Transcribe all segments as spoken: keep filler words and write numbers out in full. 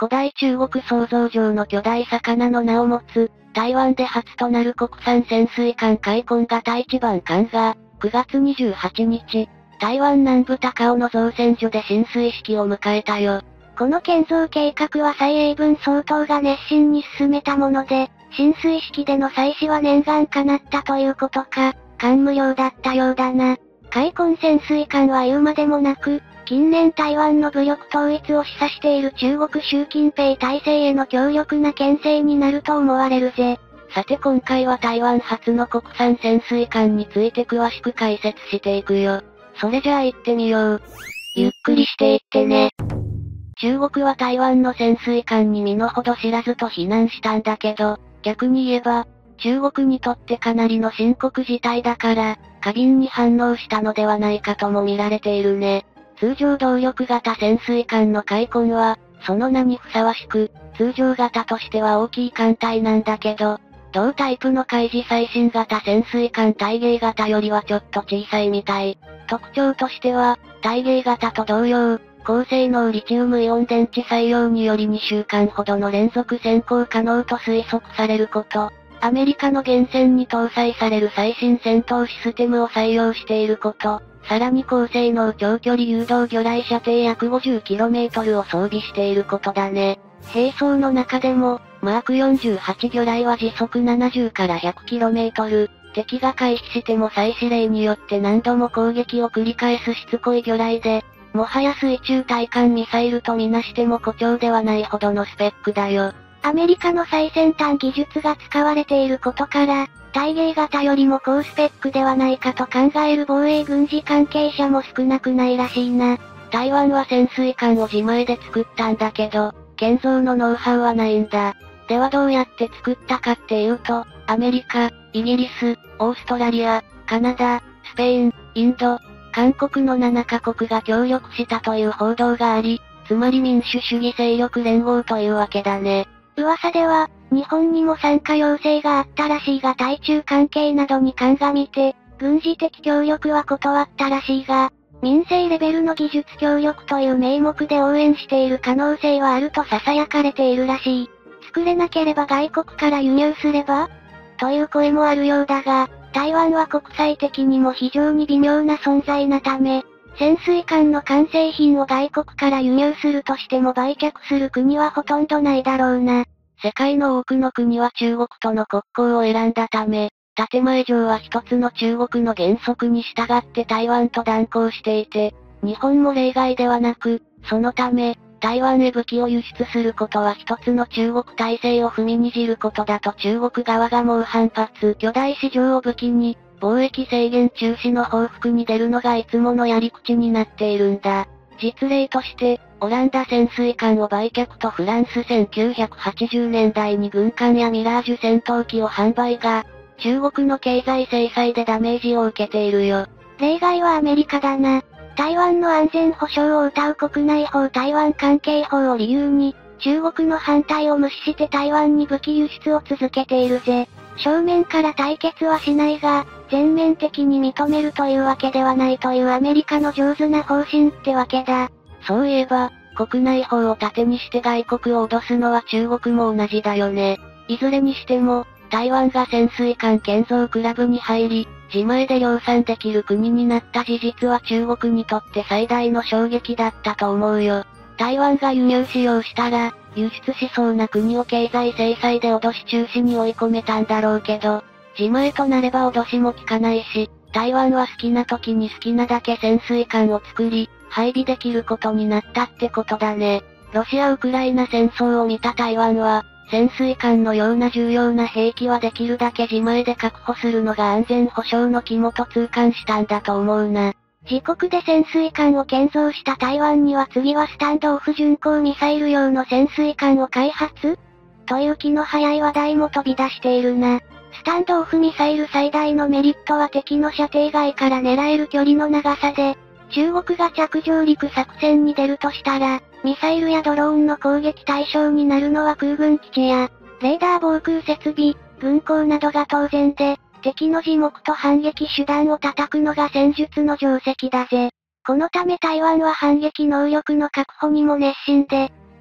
古代中国想像上の巨大魚の名を持つ、台湾で初となる国産潜水艦海鯤型一番艦が、くがつにじゅうはちにち、台湾南部高雄の造船所で進水式を迎えたよ。 この建造計画は蔡英文総統が熱心に進めたもので、進水式での祭祀は念願叶ったということか、感無量だったようだな。海鯤潜水艦は言うまでもなく、近年台湾の武力統一を示唆している中国習近平体制への強力な牽制になると思われるぜ。 さて今回は台湾初の国産潜水艦について詳しく解説していくよ。それじゃあ行ってみよう。 ゆっくりしていってね。 中国は台湾の潜水艦に身の程知らずと非難したんだけど、逆に言えば、中国にとってかなりの深刻事態だから、過敏に反応したのではないかとも見られているね。通常動力型潜水艦の海鯤は、その名にふさわしく、通常型としては大きい艦隊なんだけど、同タイプの海事最新型潜水艦大芸型よりはちょっと小さいみたい。特徴としては、大芸型と同様、高性能リチウムイオン電池採用によりにしゅうかんほどの連続潜航可能と推測されること。アメリカの原潜に搭載される最新戦闘システムを採用していること。さらに高性能長距離誘導魚雷射程約 ごじゅっキロメートル を装備していることだね。兵装の中でも、マークよんじゅうはち魚雷は時速ななじゅうから ひゃくキロメートル、敵が回避しても再指令によって何度も攻撃を繰り返すしつこい魚雷で、もはや水中対艦ミサイルとみなしても誇張ではないほどのスペックだよ。 アメリカの最先端技術が使われていることから、大芸型よりも高スペックではないかと考える防衛軍事関係者も少なくないらしいな。 台湾は潜水艦を自前で作ったんだけど、建造のノウハウはないんだ。ではどうやって作ったかっていうと、アメリカ、イギリス、オーストラリア、カナダ、スペイン、インド、韓国のななかこくが協力したという報道があり、つまり民主主義勢力連合というわけだね。 噂では、日本にも参加要請があったらしいが対中関係などに鑑みて、軍事的協力は断ったらしいが、民生レベルの技術協力という名目で応援している可能性はあると囁かれているらしい。作れなければ外国から輸入すればという声もあるようだが、台湾は国際的にも非常に微妙な存在なため、潜水艦の完成品を外国から輸入するとしても売却する国はほとんどないだろうな。 世界の多くの国は中国との国交を選んだため、建前上は一つの中国の原則に従って台湾と断交していて、日本も例外ではなく、そのため、台湾へ武器を輸出することは一つの中国体制を踏みにじることだと中国側が猛反発。巨大市場を武器に、貿易制限中止の報復に出るのがいつものやり口になっているんだ。実例として、オランダ潜水艦を売却とフランスせんきゅうひゃくはちじゅうねんだいに軍艦やミラージュ戦闘機を販売が、中国の経済制裁でダメージを受けているよ。 例外はアメリカだな。台湾の安全保障を謳う国内法台湾関係法を理由に、中国の反対を無視して台湾に武器輸出を続けているぜ。正面から対決はしないが、全面的に認めるというわけではないというアメリカの上手な方針ってわけだ。 そういえば、国内法を盾にして外国を脅すのは中国も同じだよね。いずれにしても、台湾が潜水艦建造クラブに入り、自前で量産できる国になった事実は中国にとって最大の衝撃だったと思うよ。台湾が輸入使用したら、輸出しそうな国を経済制裁で脅し中止に追い込めたんだろうけど、自前となれば脅しも効かないし、台湾は好きな時に好きなだけ潜水艦を作り、配備できることになったってことだね。ロシア・ウクライナ戦争を見た台湾は、潜水艦のような重要な兵器はできるだけ自前で確保するのが安全保障の肝と痛感したんだと思うな。 自国で潜水艦を建造した台湾には次はスタンドオフ巡航ミサイル用の潜水艦を開発という気の早い話題も飛び出しているな。スタンドオフミサイル最大のメリットは敵の射程外から狙える距離の長さで、中国が着上陸作戦に出るとしたら、ミサイルやドローンの攻撃対象になるのは空軍基地や、レーダー防空設備、軍港などが当然で、敵の自目と反撃手段を叩くのが戦術の定石だぜ。このため台湾は反撃能力の確保にも熱心で、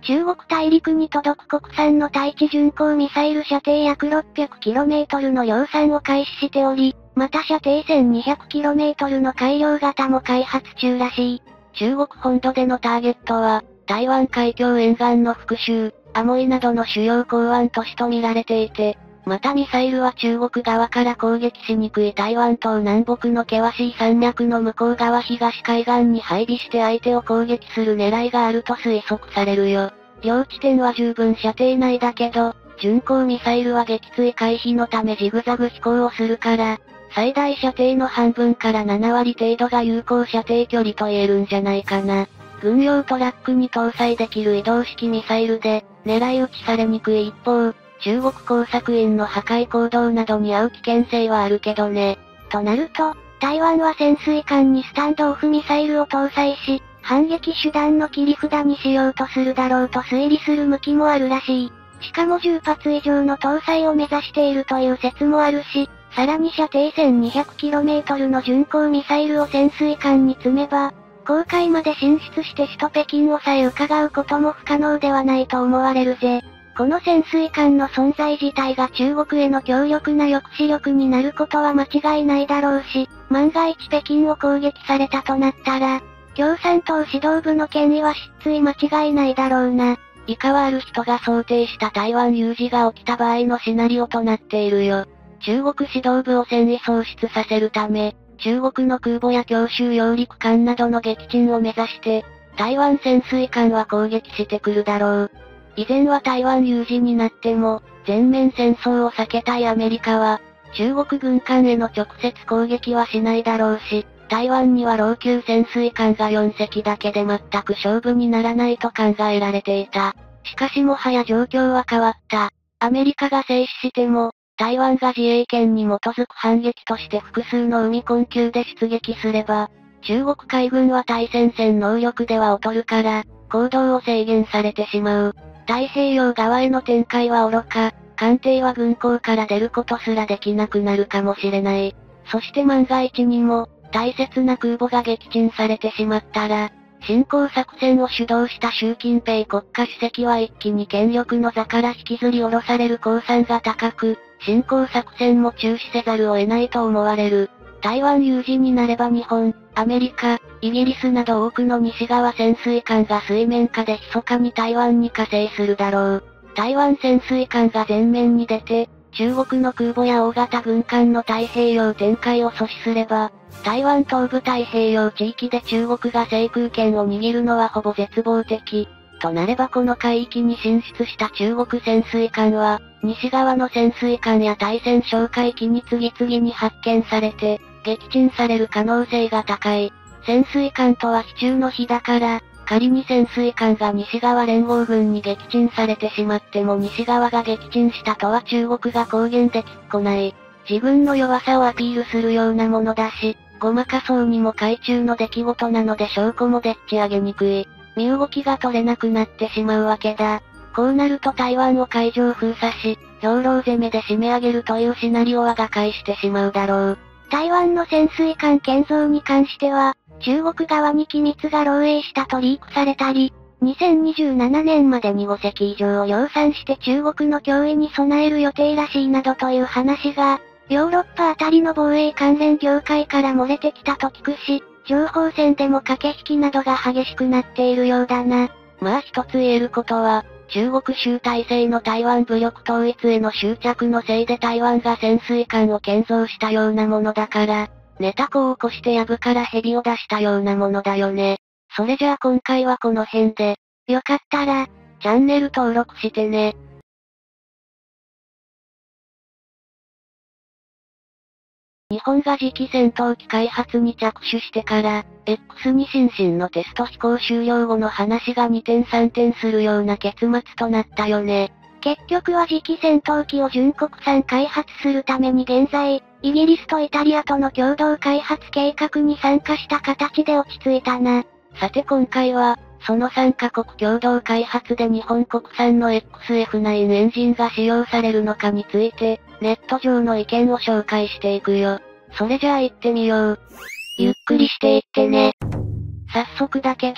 中国大陸に届く国産の対地巡航ミサイル射程約 ろっぴゃくキロメートル の量産を開始しており、また射程 せんにひゃくキロメートル の改良型も開発中らしい。 中国本土でのターゲットは、台湾海峡沿岸の福州、アモイなどの主要港湾都市と見られていて、またミサイルは中国側から攻撃しにくい台湾島南北の険しい山脈の向こう側東海岸に配備して相手を攻撃する狙いがあると推測されるよ。両地点は十分射程内だけど、巡航ミサイルは撃墜回避のためジグザグ飛行をするから、最大射程の半分からななわり程度が有効射程距離と言えるんじゃないかな。軍用トラックに搭載できる移動式ミサイルで、狙い撃ちされにくい一方、中国工作員の破壊行動などに遭う危険性はあるけどね。 となると、台湾は潜水艦にスタンドオフミサイルを搭載し、反撃手段の切り札にしようとするだろうと推理する向きもあるらしい。しかもじゅっぱつ以上の搭載を目指しているという説もあるし、さらに射程 せんにひゃくキロメートル の巡航ミサイルを潜水艦に積めば、公海まで進出して首都北京をさえ伺うことも不可能ではないと思われるぜ。この潜水艦の存在自体が中国への強力な抑止力になることは間違いないだろうし、万が一北京を攻撃されたとなったら、共産党指導部の権威は失墜間違いないだろうな。 以下はある人が想定した台湾有事が起きた場合のシナリオとなっているよ。中国指導部を戦意喪失させるため、中国の空母や強襲揚陸艦などの撃沈を目指して、台湾潜水艦は攻撃してくるだろう。以前は台湾有事になっても、全面戦争を避けたいアメリカは、中国軍艦への直接攻撃はしないだろうし、台湾には老朽潜水艦がよんせきだけで全く勝負にならないと考えられていた。しかしもはや状況は変わった。アメリカが制止しても、台湾が自衛権に基づく反撃として複数の海困窮で出撃すれば、中国海軍は対戦戦能力では劣るから、行動を制限されてしまう。太平洋側への展開は愚か、艦艇は軍港から出ることすらできなくなるかもしれない。そして万が一にも、大切な空母が撃沈されてしまったら、侵攻作戦を主導した習近平国家主席は一気に権力の座から引きずり下ろされる公算が高く、侵攻作戦も中止せざるを得ないと思われる。台湾有事になれば日本、アメリカ、イギリスなど多くの西側潜水艦が水面下で密かに台湾に加勢するだろう。台湾潜水艦が前面に出て、中国の空母や大型軍艦の太平洋展開を阻止すれば、台湾東部太平洋地域で中国が制空権を握るのはほぼ絶望的。となればこの海域に進出した中国潜水艦は、西側の潜水艦や対潜哨戒機に次々に発見されて、撃沈される可能性が高い。潜水艦とは非中の火だから、仮に潜水艦が西側連合軍に撃沈されてしまっても西側が撃沈したとは中国が公言できっこない。自軍の弱さをアピールするようなものだし、ごまかそうにも海中の出来事なので証拠もでっち上げにくい。身動きが取れなくなってしまうわけだ。こうなると台湾を海上封鎖し、兵糧攻めで締め上げるというシナリオは瓦解してしまうだろう。 台湾の潜水艦建造に関しては、中国側に機密が漏洩したとリークされたり、にせんにじゅうななねんまでにごせき以上を量産して中国の脅威に備える予定らしいなどという話が、ヨーロッパあたりの防衛関連業界から漏れてきたと聞くし、情報戦でも駆け引きなどが激しくなっているようだな。 まあ一つ言えることは、中国習体制の台湾武力統一への執着のせいで台湾が潜水艦を建造したようなものだから、寝た子を起こして藪から蛇を出したようなものだよね。それじゃあ今回はこの辺で、 よかったら、 チャンネル登録してね。日本が次期戦闘機開発に着手してから、エックスに 新進のテスト飛行終了後の話が二転三転するような結末となったよね。 結局は次期戦闘機を純国産開発するために現在、イギリスとイタリアとの共同開発計画に参加した形で落ち着いたな。 さて今回は、そのさんカ国共同開発で日本国産の エックスエフナイン エンジンが使用されるのかについて、ネット上の意見を紹介していくよ。それじゃあ行ってみよう。ゆっくりしていってね。早速だけど、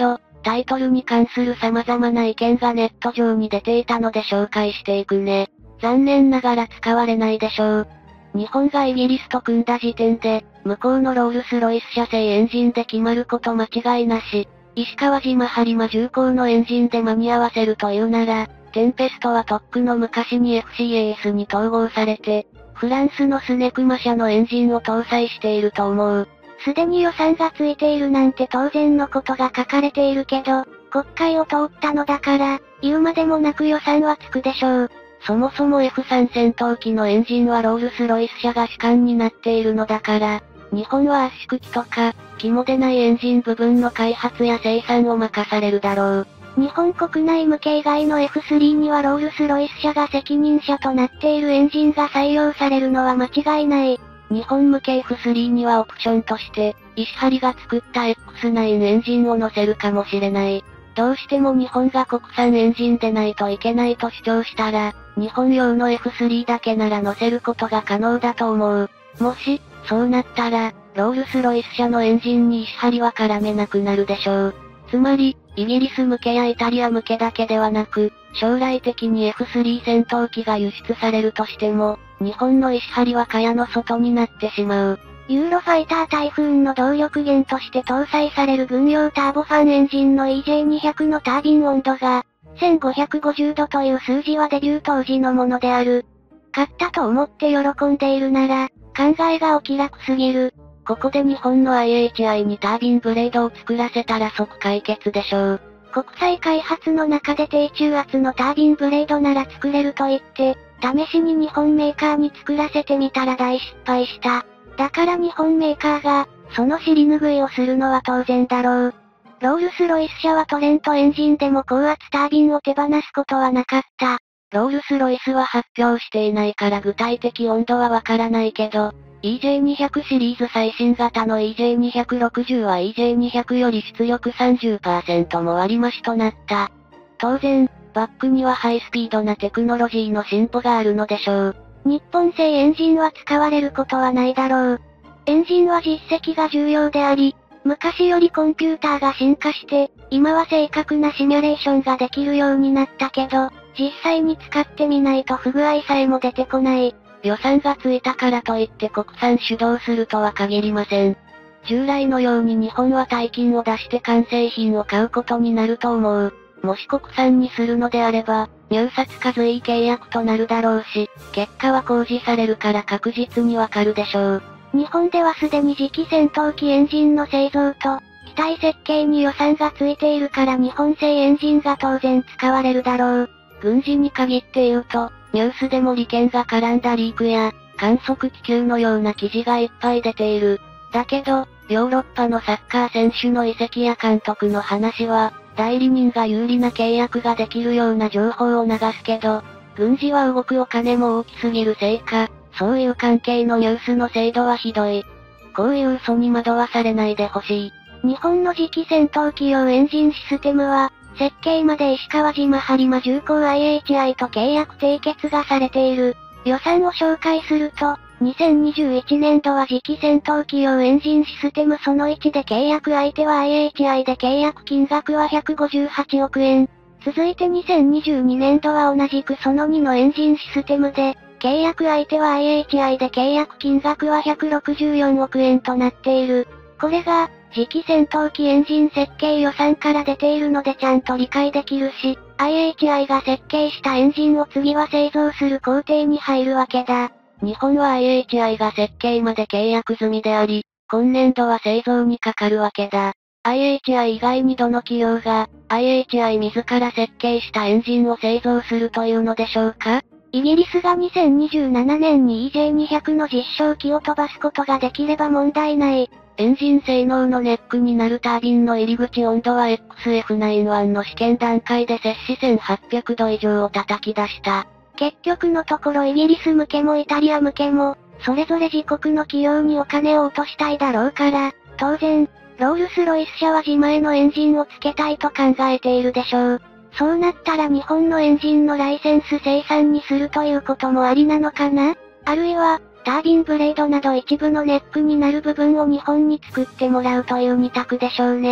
タイトルに関する様々な意見がネット上に出ていたので紹介していくね。残念ながら使われないでしょう。日本がイギリスと組んだ時点で、向こうのロールスロイス社製エンジンで決まること間違いなし。石川島播磨重工のエンジンで間に合わせるというなら、テンペストはとっくの昔に エフシーエーエス に統合されて、フランスのスネクマ社のエンジンを搭載していると思う。 すでに予算がついているなんて当然のことが書かれているけど、国会を通ったのだから、言うまでもなく予算はつくでしょう。 そもそも エフスリー 戦闘機のエンジンはロールスロイス社が主管になっているのだから、日本は圧縮機とか、肝でないエンジン部分の開発や生産を任されるだろう。 日本国内向け以外の エフスリー にはロールスロイス社が責任者となっているエンジンが採用されるのは間違いない。 日本向け エフスリー にはオプションとして、石張が作った エックスナイン エンジンを載せるかもしれない。どうしても日本が国産エンジンでないといけないと主張したら、日本用の エフスリー だけなら載せることが可能だと思う。もし、そうなったら、ロールスロイス社のエンジンに石張は絡めなくなるでしょう。つまり、イギリス向けやイタリア向けだけではなく、将来的に エフスリー 戦闘機が輸出されるとしても、日本の石張は蚊帳の外になってしまう。 ユーロファイタータイフーンの動力源として搭載される軍用ターボファンエンジンの イージェーにひゃく のタービン温度が、せんごひゃくごじゅうどという数字はデビュー当時のものである。買ったと思って喜んでいるなら、考えがお気楽すぎる。 ここで日本の アイエイチアイ にタービンブレードを作らせたら即解決でしょう。 国際開発の中で低中圧のタービンブレードなら作れると言って、試しに日本メーカーに作らせてみたら大失敗した。だから日本メーカーが、その尻拭いをするのは当然だろう。ロールスロイス社はトレントエンジンでも高圧タービンを手放すことはなかった。 ロールスロイスは発表していないから具体的温度はわからないけど、イージェーにひゃく シリーズ最新型の イージェーにひゃくろくじゅう は イージェーにひゃく より出力 さんじゅっパーセント も割増しとなった。当然、バックにはハイスピードなテクノロジーの進歩があるのでしょう。 日本製エンジンは使われることはないだろう。エンジンは実績が重要であり、昔よりコンピューターが進化して、今は正確なシミュレーションができるようになったけど、実際に使ってみないと不具合さえも出てこない。 予算がついたからといって国産主導するとは限りません。従来のように日本は大金を出して完成品を買うことになると思う。もし国産にするのであれば、入札か随意契約となるだろうし、結果は公示されるから確実にわかるでしょう。 日本ではすでに次期戦闘機エンジンの製造と、機体設計に予算がついているから日本製エンジンが当然使われるだろう。 軍事に限って言うと、ニュースでも利権が絡んだリークや、観測気球のような記事がいっぱい出ている。だけど、ヨーロッパのサッカー選手の移籍や監督の話は、代理人が有利な契約ができるような情報を流すけど、軍事は動くお金も大きすぎるせいか、そういう関係のニュースの精度はひどい。こういう嘘に惑わされないでほしい。 日本の次期戦闘機用エンジンシステムは、設計まで石川島播磨重工 アイエイチアイ と契約締結がされている。予算を紹介すると、にせんにじゅういちねんどは次期戦闘機用エンジンシステムそのいちで契約相手は アイエイチアイ で契約金額はひゃくごじゅうはちおくえん。続いてにせんにじゅうにねんどは同じくそのにのエンジンシステムで、契約相手は アイエイチアイ で契約金額はひゃくろくじゅうよんおくえんとなっている。これが、次期戦闘機エンジン設計予算から出ているのでちゃんと理解できるし、アイエイチアイ が設計したエンジンを次は製造する工程に入るわけだ。 日本は アイエイチアイ が設計まで契約済みであり、今年度は製造にかかるわけだ。アイエイチアイ 以外にどの企業が、アイエイチアイ 自ら設計したエンジンを製造するというのでしょうか？ イギリスがにせんにじゅうななねんに イージェーにひゃく の実証機を飛ばすことができれば問題ない。 エンジン性能のネックになるタービンの入り口温度は エックスエフきゅうじゅういち の試験段階で摂氏せんはっぴゃくど以上を叩き出した。 結局のところイギリス向けもイタリア向けも、それぞれ自国の企業にお金を落としたいだろうから、当然、ロールスロイス社は自前のエンジンをつけたいと考えているでしょう。そうなったら日本のエンジンのライセンス生産にするということもありなのかな？あるいは、タービンブレードなど一部のネックになる部分を日本に作ってもらうという二択でしょうね。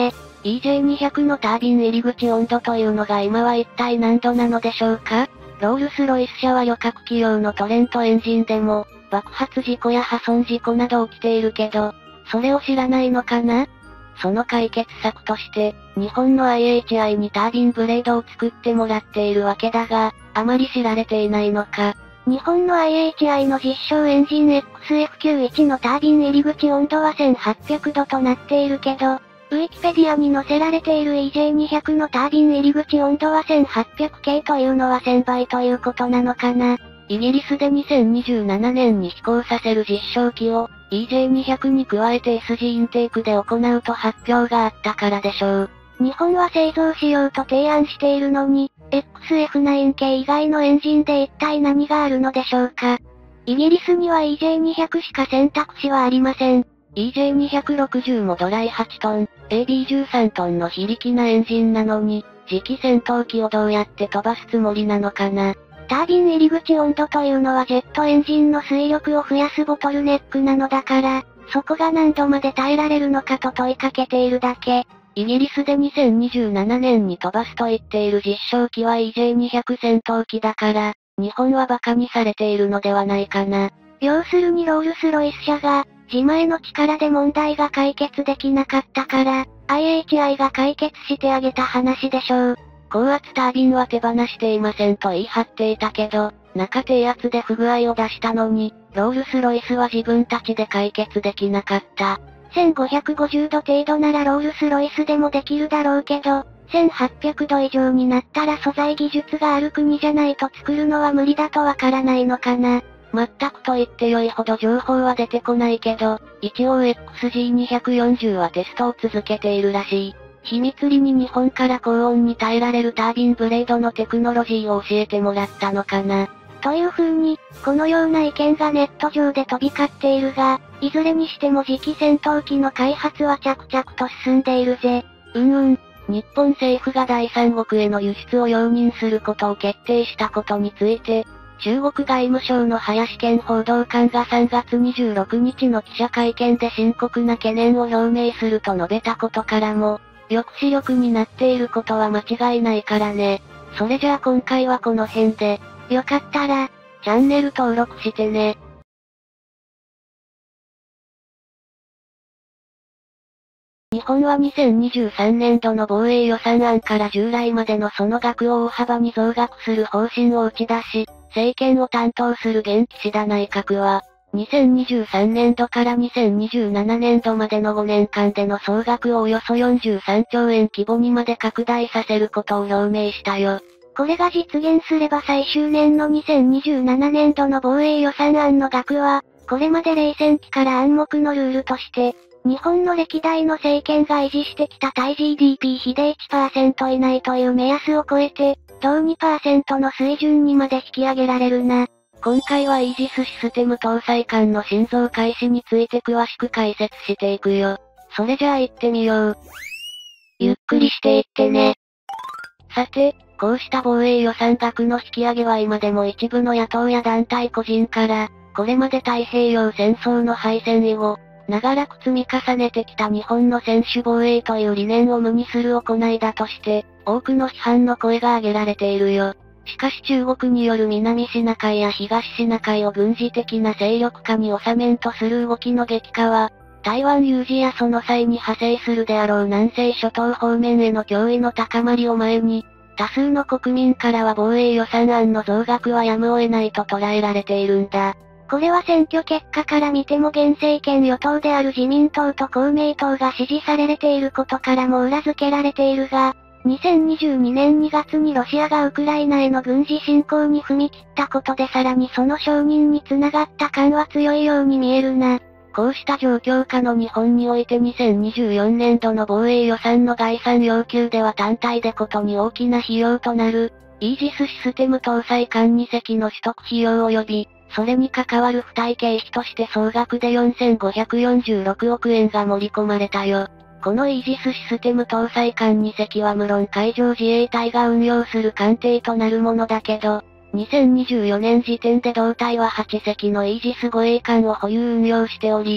イージェーにひゃく のタービン入り口温度というのが今は一体何度なのでしょうか？ロールスロイス社は旅客企業のトレントエンジンでも、爆発事故や破損事故など起きているけど、それを知らないのかな？その解決策として、日本の アイエイチアイ にタービンブレードを作ってもらっているわけだが、あまり知られていないのか。 日本の アイエイチアイ の実証エンジン エックスエフきゅうじゅういち のタービン入り口温度はせんはっぴゃくどとなっているけど、ウィキペディアに載せられている イージェーにひゃく のタービン入り口温度はせんはっぴゃくケーというのはせんばいということなのかな。 イギリスでにせんにじゅうななねんに飛行させる実証機を イージェーにひゃく に加えて エスジー インテークで行うと発表があったからでしょう。 日本は製造しようと提案しているのに、エックスエフナイン 系以外のエンジンで一体何があるのでしょうか。イギリスには イージェーにひゃく しか選択肢はありません。 イージェーにひゃくろくじゅう もドライはちトン、エービーじゅうさんトンの非力なエンジンなのに、次期戦闘機をどうやって飛ばすつもりなのかな。 タービン入り口温度というのはジェットエンジンの推力を増やすボトルネックなのだから、そこが何度まで耐えられるのかと問いかけているだけ。 イギリスでにせんにじゅうななねんに飛ばすと言っている実証機は イージェーにひゃく 戦闘機だから、日本は馬鹿にされているのではないかな。 要するにロールスロイス社が、自前の力で問題が解決できなかったから、アイエイチアイ が解決してあげた話でしょう。 高圧タービンは手放していませんと言い張っていたけど、中低圧で不具合を出したのに、ロールスロイスは自分たちで解決できなかった。 せんごひゃくごじゅうど程度ならロールスロイスでもできるだろうけど、せんはっぴゃくど以上になったら素材技術がある国じゃないと作るのは無理だとわからないのかな。 全くと言って良いほど情報は出てこないけど、一応 エックスジーにひゃくよんじゅう はテストを続けているらしい。秘密裏に日本から高温に耐えられるタービンブレードのテクノロジーを教えてもらったのかな。 という風に、このような意見がネット上で飛び交っているが、いずれにしても次期戦闘機の開発は着々と進んでいるぜ。 うんうん。日本政府が第三国への輸出を容認することを決定したことについて、中国外務省の林健報道官がさんがつにじゅうろくにちの記者会見で深刻な懸念を表明すると述べたことからも、抑止力になっていることは間違いないからね。それじゃあ今回はこの辺で、 よかったら、 チャンネル登録してね。日本はにせんにじゅうさんねんどの防衛予算案から従来までのその額を大幅に増額する方針を打ち出し、政権を担当する現岸田内閣は、にせんにじゅうさんねんどからにせんにじゅうななねんどまでのごねんかんでの総額をおよそよんじゅうさんちょうえん規模にまで拡大させることを表明したよ。 これが実現すれば最終年のにせんにじゅうななねんどの防衛予算案の額は、これまで冷戦期から暗黙のルールとして、日本の歴代の政権が維持してきた対 ジーディーピー 比で いちパーセント 以内という目安を超えて、同 にパーセント の水準にまで引き上げられるな。 今回はイージスシステム搭載艦の新造開始について詳しく解説していくよ。それじゃあ行ってみよう。ゆっくりしていってね。さて、こうした防衛予算額の引き上げは今でも一部の野党や団体個人から、これまで太平洋戦争の敗戦以後、長らく積み重ねてきた日本の専守防衛という理念を無にする行いだとして、多くの批判の声が上げられているよ。しかし中国による南シナ海や東シナ海を軍事的な勢力下に収めんとする動きの激化は、台湾有事やその際に派生するであろう南西諸島方面への脅威の高まりを前に、多数の国民からは防衛予算案の増額はやむを得ないと捉えられているんだ。 これは選挙結果から見ても現政権与党である自民党と公明党が支持されていることからも裏付けられているが、にせんにじゅうにねんにがつにロシアがウクライナへの軍事侵攻に踏み切ったことでさらにその承認につながった感は強いように見えるな。 こうした状況下の日本においてにせんにじゅうよねんどの防衛予算の概算要求では単体でことに大きな費用となる、イージスシステム搭載艦にせきの取得費用及び、それに関わる付帯経費として総額でよんせんごひゃくよんじゅうろくおくえんが盛り込まれたよ。このイージスシステム搭載艦にせきは無論海上自衛隊が運用する艦艇となるものだけど、にせんにじゅうよねん時点で同隊ははちせきのイージス護衛艦を保有運用しており、基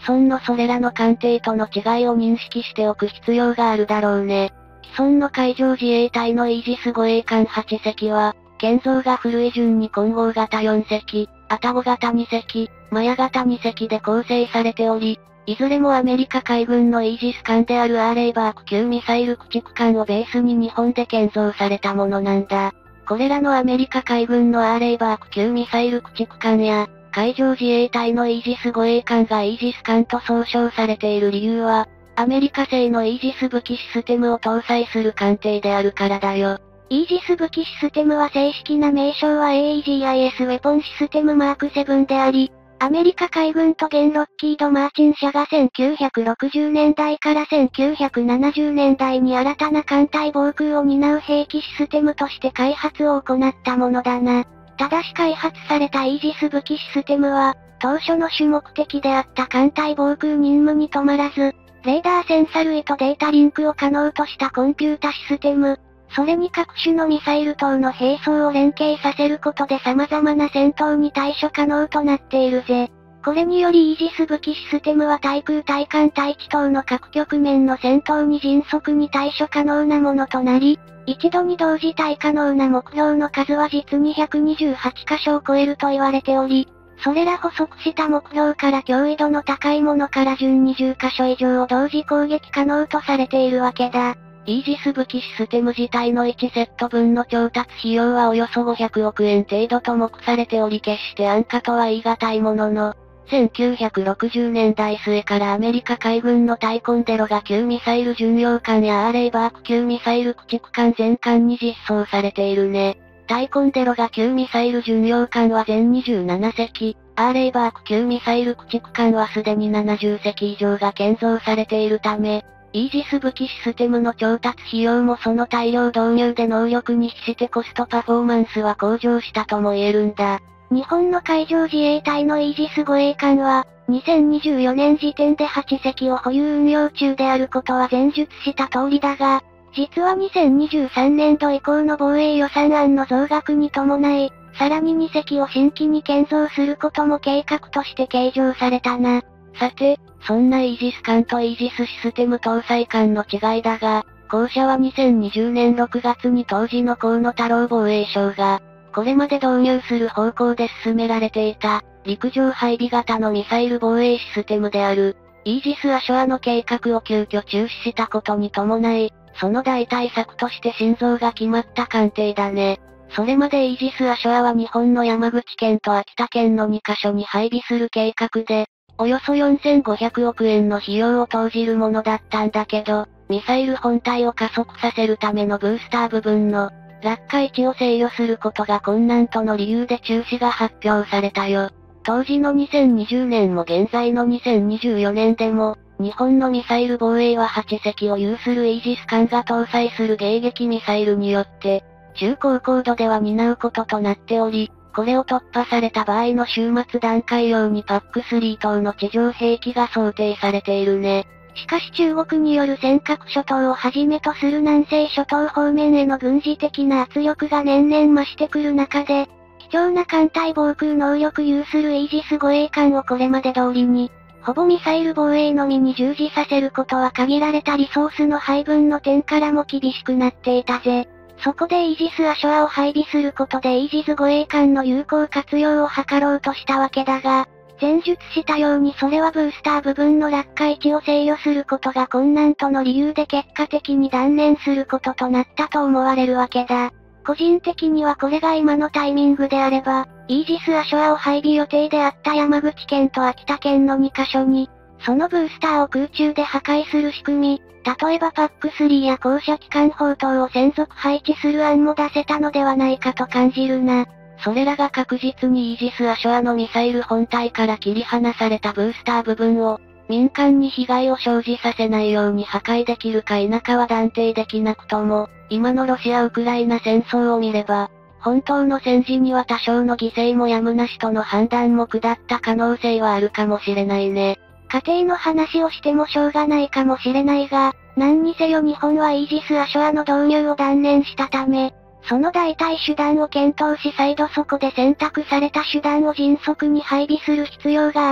既存のそれらの艦艇との違いを認識しておく必要があるだろうね。既存の海上自衛隊のイージス護衛艦はち隻は、建造が古い順に混合型よん隻、アタゴ型に隻、マヤ型に隻で構成されており、いずれもアメリカ海軍のイージス艦であるアーレイバーク級ミサイル駆逐艦をベースに日本で建造されたものなんだ。これらのアメリカ海軍のアーレイバーク級ミサイル駆逐艦や、海上自衛隊のイージス護衛艦がイージス艦と総称されている理由は、アメリカ製のイージス武器システムを搭載する艦艇であるからだよ。 イージス武器システムは正式な名称は エーイージーアイエス ウェポンシステムマークセブンであり、アメリカ海軍と現ロッキード・マーチン社がせんきゅうひゃくろくじゅうねんだいからせんきゅうひゃくななじゅうねんだいに新たな艦隊防空を担う兵器システムとして開発を行ったものだな。ただし開発されたイージス武器システムは、当初の主目的であった艦隊防空任務に止まらず、レーダーセンサ類とデータリンクを可能としたコンピュータシステム、それに各種のミサイル等の兵装を連携させることで様々な戦闘に対処可能となっているぜ。これによりイージス武器システムは対空対艦対地等の各局面の戦闘に迅速に対処可能なものとなり、一度に同時対可能な目標の数は実にひゃくにじゅうはちかしょを超えると言われており、それら補足した目標から脅威度の高いものから順にじゅっかしょ以上を同時攻撃可能とされているわけだ。 イージス武器システム自体のいちセット分の調達費用はおよそごひゃくおくえん程度と目されており決して安価とは言い難いものの、せんきゅうひゃくろくじゅうねんだい末からアメリカ海軍のタイコンデロガ級ミサイル巡洋艦やアーレイバーク級ミサイル駆逐艦全艦に実装されているね。タイコンデロガ級ミサイル巡洋艦は全にじゅうなな隻、アーレイバーク級ミサイル駆逐艦はすでにななじゅっ隻以上が建造されているため、イージス武器システムの調達費用もその大量導入で能力に比してコストパフォーマンスは向上したとも言えるんだ。 日本の海上自衛隊のイージス護衛艦は、にせんにじゅうよねん時点ではち隻を保有運用中であることは前述した通りだが、実はにせんにじゅうさんねんど以降の防衛予算案の増額に伴い、さらにに隻を新規に建造することも計画として計上されたな。 さて、そんなイージス艦とイージスシステム搭載艦の違いだが、後者はにせんにじゅうねんろくがつに当時の河野太郎防衛省が、これまで導入する方向で進められていた、陸上配備型のミサイル防衛システムである、イージス・アショアの計画を急遽中止したことに伴い、その代替策として新造が決まった艦艇だね。それまでイージス・アショアは日本の山口県と秋田県のにカ所に配備する計画で、およそよんせんごひゃくおくえんの費用を投じるものだったんだけど、ミサイル本体を加速させるためのブースター部分の、落下位置を制御することが困難との理由で中止が発表されたよ。当時のにせんにじゅうねんも現在のにせんにじゅうよねんでも、日本のミサイル防衛ははち隻を有するイージス艦が搭載する迎撃ミサイルによって、中高高度では担うこととなっており、これを突破された場合の終末段階用にパックスリー等の地上兵器が想定されているね。 しかし中国による尖閣諸島をはじめとする南西諸島方面への軍事的な圧力が年々増してくる中で、貴重な艦隊防空能力有するイージス護衛艦をこれまで通りに、ほぼミサイル防衛のみに従事させることは限られたリソースの配分の点からも厳しくなっていたぜ。そこでイージス・アショアを配備することでイージス護衛艦の有効活用を図ろうとしたわけだが、前述したようにそれはブースター部分の落下位置を制御することが困難との理由で結果的に断念することとなったと思われるわけだ。個人的にはこれが今のタイミングであれば、イージス・アショアを配備予定であった山口県と秋田県のにカ所に、そのブースターを空中で破壊する仕組み、例えばパックスリーや降車機関砲等を専属配置する案も出せたのではないかと感じるな。 それらが確実にイージス・アショアのミサイル本体から切り離されたブースター部分を、民間に被害を生じさせないように破壊できるか否かは断定できなくとも、今のロシア・ウクライナ戦争を見れば、本当の戦時には多少の犠牲もやむなしとの判断も下った可能性はあるかもしれないね。 家庭の話をしてもしょうがないかもしれないが、何にせよ日本はイージス・アショアの導入を断念したため、その代替手段を検討し再度そこで選択された手段を迅速に配備する必要があり、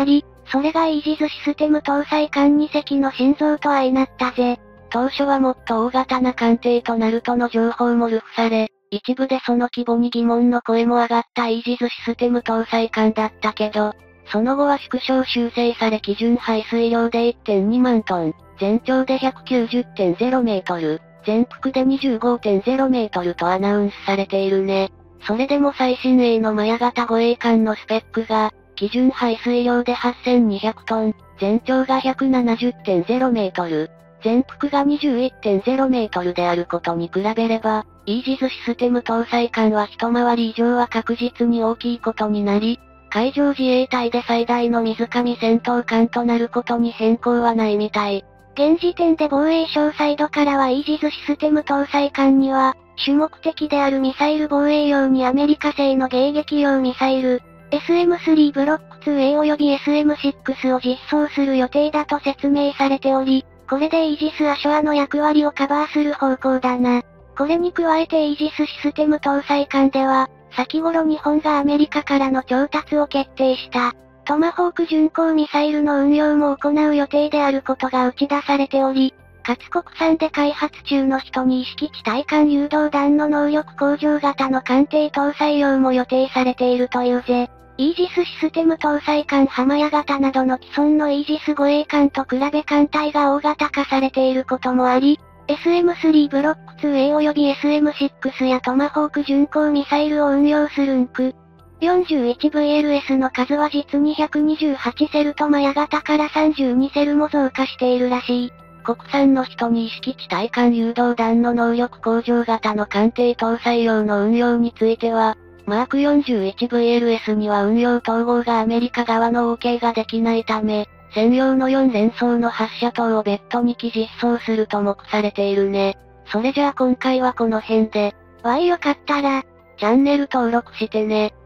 それがイージスシステム搭載艦に隻の心臓と相なったぜ。 当初はもっと大型な艦艇となるとの情報も流布され、一部でその規模に疑問の声も上がったイージスシステム搭載艦だったけど、その後は縮小修正され基準排水量で いってんにまんトン、全長で ひゃくきゅうじゅってんゼロメートル、全幅で にじゅうごてんゼロメートルとアナウンスされているね。それでも最新鋭のマヤ型護衛艦のスペックが、基準排水量ではっせんにひゃくトン、全長が ひゃくななじゅってんゼロメートル、全幅が にじゅういってんゼロメートルであることに比べれば、イージスシステム搭載艦は一回り以上は確実に大きいことになり、海上自衛隊で最大の水上戦闘艦となることに変更はないみたい。 現時点で防衛省サイドからはイージスシステム搭載艦には、主目的であるミサイル防衛用にアメリカ製の迎撃用ミサイル、エスエムスリー ブロック ツーエー 及び エスエムシックス を実装する予定だと説明されており、これでイージス・アショアの役割をカバーする方向だな。これに加えてイージスシステム搭載艦では、先頃日本がアメリカからの調達を決定した、トマホーク巡航ミサイルの運用も行う予定であることが打ち出されており、かつ国産で開発中の人に意識地対艦誘導弾の能力向上型の艦艇搭載用も予定されているというぜ。イージスシステム搭載艦ハマヤ型などの既存のイージス護衛艦と比べ艦隊が大型化されていることもあり、エスエムスリー ブロック ツーエー 及び エスエムシックス やトマホーク巡航ミサイルを運用するンク。よんじゅういちブイエルエス の数は実にひゃくにじゅうはちセルとマヤ型からさんじゅうにセルも増加しているらしい。 国産の人に意識地対艦誘導弾の能力向上型の艦艇搭載用の運用については、マーク よんじゅういちブイエルエス には運用統合がアメリカ側の OK ができないため、専用のよん連装の発射塔を別途に機実装すると目されているね。それじゃあ今回はこの辺で。 わいよかったら、 チャンネル登録してね。